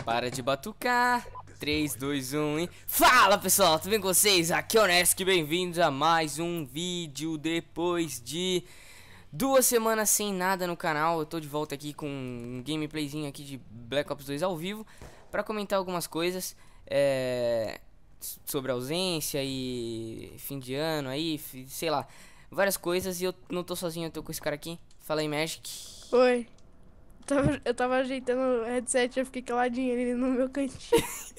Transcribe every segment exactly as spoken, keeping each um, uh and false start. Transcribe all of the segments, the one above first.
Para de batucar. três, dois, um e... Fala pessoal, tudo bem com vocês? Aqui é o Nesk, bem-vindos a mais um vídeo depois de duas semanas sem nada no canal. Eu tô de volta aqui com um gameplayzinho aqui de Black Ops dois ao vivo pra comentar algumas coisas é... sobre ausência e fim de ano aí, sei lá, várias coisas. E eu não tô sozinho, eu tô com esse cara aqui. Fala aí, Magic. Oi. Eu tava, eu tava ajeitando o headset e eu fiquei caladinho ali no meu cantinho.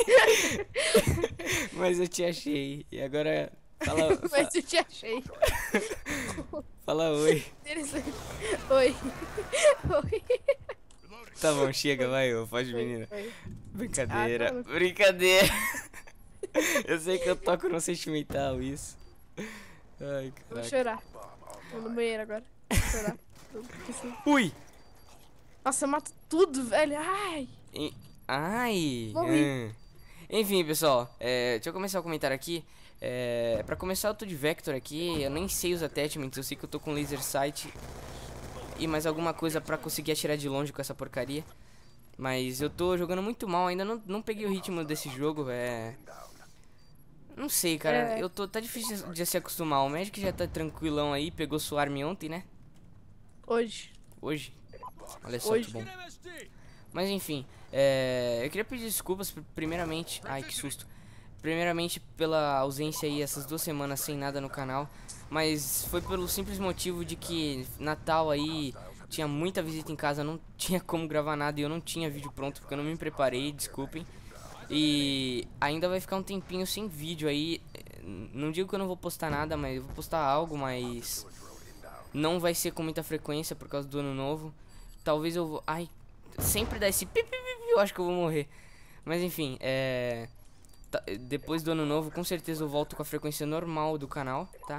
Mas eu te achei. E agora fala. Mas eu te achei. Fala oi. Interessante. Oi. Oi. Tá bom, chega, vai, ô, pode, menina. Oi. Brincadeira, Ah, não. brincadeira. Eu sei que eu toco no sentimental isso. Ai, Vou caraca. chorar. Vou no banheiro agora. Vou chorar. Porque assim- Ui! Nossa, eu mato tudo, velho. Ai. E- Ai! Morri. hum. Enfim, pessoal, é, deixa eu começar o comentário aqui. É, pra começar, eu tô de Vector aqui. Eu nem sei os attachments, eu sei que eu tô com laser sight e mais alguma coisa pra conseguir atirar de longe com essa porcaria. Mas eu tô jogando muito mal, ainda não, não peguei o ritmo desse jogo, é... Não sei, cara, É. eu tô... Tá difícil de se acostumar. O Magic já tá tranquilão aí, pegou sua arma ontem, né? Hoje. Hoje. Olha só Hoje. que bom. Mas enfim, é... eu queria pedir desculpas pr- primeiramente... Ai, que susto. Primeiramente pela ausência aí, essas duas semanas sem nada no canal. Mas foi pelo simples motivo de que Natal aí... Tinha muita visita em casa, não tinha como gravar nada e eu não tinha vídeo pronto porque eu não me preparei, desculpem. E ainda vai ficar um tempinho sem vídeo aí. Não digo que eu não vou postar nada, mas eu vou postar algo, mas não vai ser com muita frequência por causa do ano novo. Talvez eu vou... Ai, sempre dá esse pi, pi, pi, pi, eu acho que eu vou morrer. Mas enfim, é... tá, depois do ano novo, com certeza eu volto com a frequência normal do canal, tá?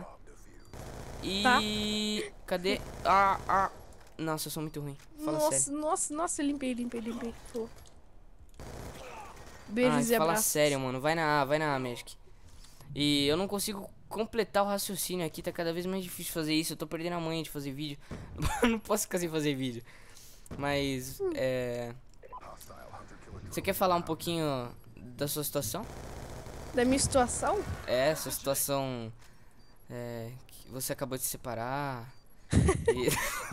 E... Tá. Cadê? Ah, ah... Nossa, eu sou muito ruim. Fala Nossa, sério. nossa, nossa, limpei, limpei, limpei. Pô. Ai, Beijos e fala abraços. sério, mano. Vai na A, vai na A, Magic. E eu não consigo completar o raciocínio aqui. Tá cada vez mais difícil fazer isso. Eu tô perdendo a manha de fazer vídeo. Não posso ficar sem fazer vídeo. Mas, é... Você quer falar um pouquinho da sua situação? Da minha situação? É, sua situação... É... Que você acabou de se separar... E...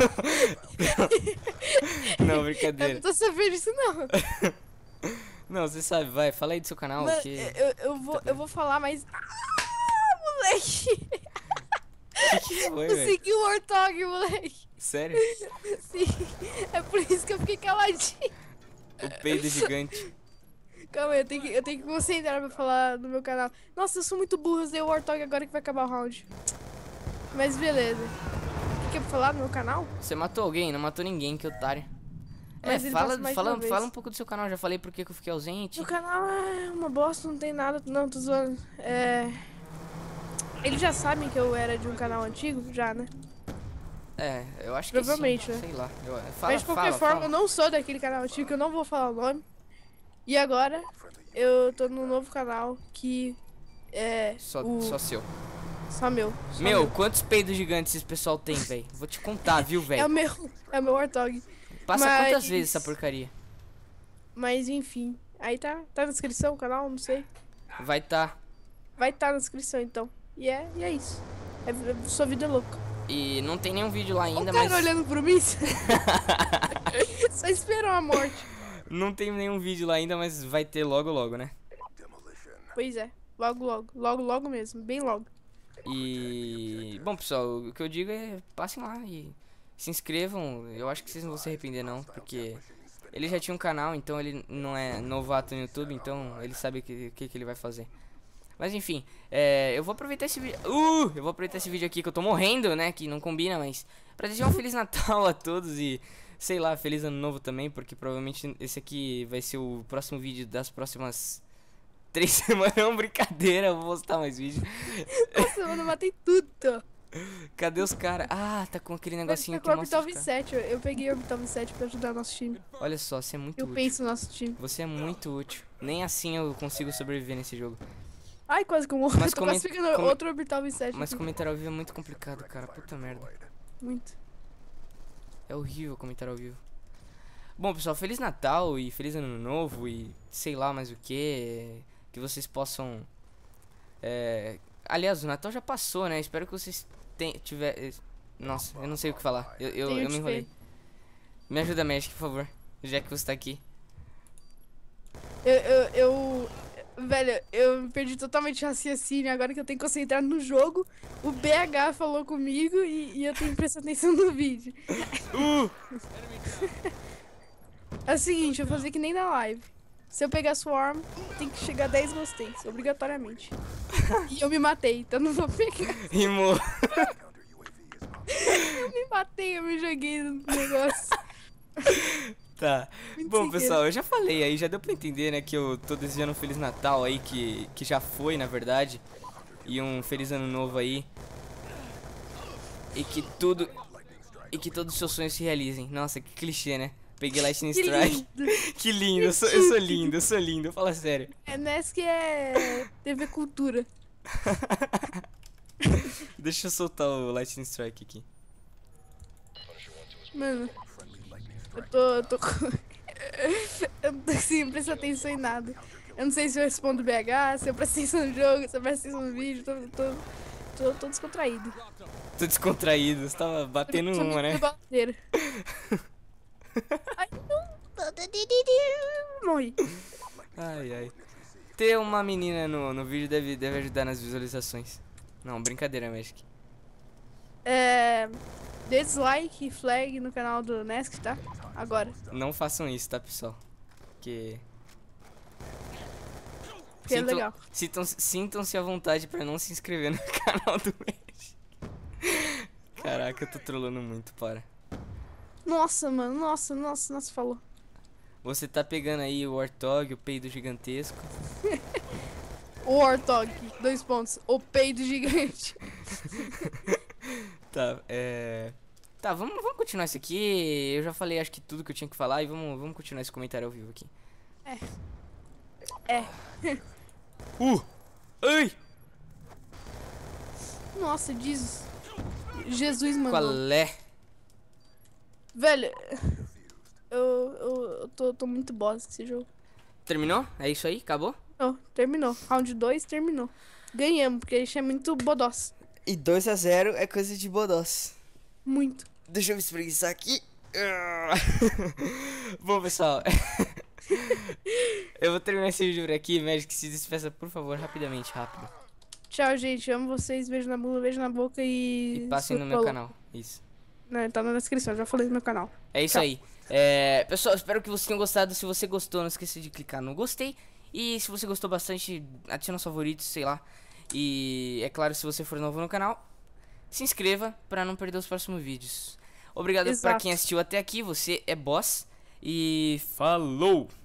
Não, Eu brincadeira. não tô sabendo disso, não. Não, você sabe, vai, fala aí do seu canal. Mano, que... eu, eu, vou, eu vou falar, mas... Ah, moleque! que, que foi, velho? Consegui o Warthog, moleque! Sério? Sim, é por isso que eu fiquei caladinho. O peido gigante. Calma aí, eu tenho que, eu tenho que concentrar pra falar no meu canal. Nossa, eu sou muito burro, eu usei o Warthog agora que vai acabar o round. Mas beleza. O que que é pra falar no meu canal? Você matou alguém? Não matou ninguém, que otário. Mas É, ele fala, passa mais fala, uma vez. fala um pouco do seu canal. Já falei por que que eu fiquei ausente. Meu canal é uma bosta, não tem nada. Não, tô zoando. É... Eles já sabem que eu era de um canal antigo? Já, né? É, eu acho que Provavelmente, sim. né? Sei lá. Eu, fala, Mas de qualquer fala, forma, fala. eu não sou daquele canal antigo, que eu não vou falar o nome. E agora, eu tô num novo canal que é Só, o... só seu. Só meu. Só Meu, quantos peidos gigantes esse pessoal tem, velho? Vou te contar, viu, É o velho? meu, é o meu Warthog. Passa mas- quantas vezes essa porcaria? Mas enfim, aí tá, tá na descrição o canal, não sei. Vai tá. Vai estar tá na descrição então. E é, e é isso. É, é- sua vida é louca. E não tem nenhum vídeo lá ainda, o cara mas... olhando pro mim. Só esperou a morte. Não tem nenhum vídeo lá ainda, mas vai ter logo, logo, né? Pois é, logo, logo. Logo, logo mesmo, bem logo. E... Bom, pessoal, o que eu digo é... Passem lá e se inscrevam. Eu acho que vocês não vão se arrepender, não. Porque ele já tinha um canal, então ele não é novato no YouTube. Então ele sabe o que, que, que ele vai fazer. Mas enfim, é, eu vou aproveitar esse vídeo... Uh! Eu vou aproveitar esse vídeo aqui que eu tô morrendo, né? Que não combina, mas... Pra desejar um Feliz Natal a todos e... Sei lá, Feliz Ano Novo também. Porque provavelmente esse aqui vai ser o próximo vídeo das próximas... Três semanas. Não, brincadeira, eu vou postar mais vídeo. Nossa, mano, eu matei tudo. Cadê os caras? Ah, tá com aquele Vai negocinho ficar que com o mostra Orbital os caras. vinte e sete. Eu, eu peguei o Orbital vinte e sete pra ajudar nosso time. Olha só, você é muito Eu útil. penso no nosso time. Você é muito útil. Nem assim eu consigo sobreviver nesse jogo. Ai, quase que eu morro. Mas Eu tô comen- quase pegando come- outro Orbital vinte e sete. Mas aqui. comentar ao vivo é muito complicado, cara. Puta merda. Muito. É horrível comentar ao vivo. Bom, pessoal, Feliz Natal e Feliz Ano Novo e sei lá mais o que. Que vocês possam. É... Aliás, o Natal já passou, né? Espero que vocês tenham. Tiver... Nossa, eu não sei o que falar. Eu, eu, eu me enrolei. Me ajuda, Magic, por favor. Já que você tá aqui. Eu, eu, eu. Velho, eu perdi totalmente o raciocínio. Agora que eu tenho que concentrar no jogo, o B H falou comigo e, e eu tenho que prestar atenção no vídeo. Uh! É o seguinte, eu vou fazer que nem na live. Se eu pegar Swarm, tem que chegar a dez gosteis, obrigatoriamente. E eu me matei, então não vou pegar. Rimou. Eu me matei, eu me joguei no negócio. Tá. Muito Bom, sem pessoal, eu já falei aí, já deu pra entender, né, que eu tô desejando um Feliz Natal aí, que, que já foi, na verdade. E um Feliz Ano Novo aí. E que tudo... E que todos os seus sonhos se realizem. Nossa, que clichê, né? Peguei Lightning Que Strike. lindo. Que lindo, eu sou, eu sou lindo, eu sou lindo, fala sério. É, Nesk é T V Cultura. Deixa eu soltar o Lightning Strike aqui. Mano, eu tô, eu tô com... Eu não tô conseguindo prestar atenção em nada. Eu não sei se eu respondo B H, se eu presto atenção no jogo, se eu presto atenção no vídeo, tô, tô, tô, tô descontraído. Tô descontraído, você tava batendo Tô uma, né? bater. Ai, não. Morri. Ai, ai. Ter uma menina no, no vídeo deve, deve ajudar nas visualizações. Não, brincadeira, Magic. É... Dê dislike e flag no canal do Nesk, tá? Agora. Não façam isso, tá, pessoal? Porque... Porque é legal. Sintam, sintam-se à vontade pra não se inscrever no canal do Magic. Caraca, eu tô trolando muito, para. Nossa, mano, nossa, nossa, nossa, falou. Você tá pegando aí o Warthog, o peido gigantesco. O Warthog, dois pontos. O peido gigante. Tá, é... Tá, vamos, vamos continuar isso aqui. Eu já falei, acho que tudo que eu tinha que falar. E vamos, vamos continuar esse comentário ao vivo aqui. É. É. Uh! Ai! Nossa, Jesus. Jesus, mano. Qual é? Velho, eu, eu, eu tô, tô muito bosta nesse jogo. Terminou? É isso aí? Acabou? Não, terminou. Round dois terminou. Ganhamos, porque a gente é muito bodós. E dois a zero é coisa de bodós. Muito. Deixa eu me espreguiçar aqui. Bom, pessoal. Eu vou terminar esse vídeo por aqui. Magic, se despeça, por favor, rapidamente, rápido. Tchau, gente. Amo vocês. Beijo na bunda, beijo na boca e... E passem no meu canal. Isso. Né, tá na descrição, já falei no meu canal. É isso Tchau. aí. É, pessoal, espero que vocês tenham gostado. Se você gostou, não esqueça de clicar no gostei. E se você gostou bastante, adiciona os favoritos, sei lá. E é claro, se você for novo no canal, se inscreva pra não perder os próximos vídeos. Obrigado Exato. pra quem assistiu até aqui. Você é boss. E falou!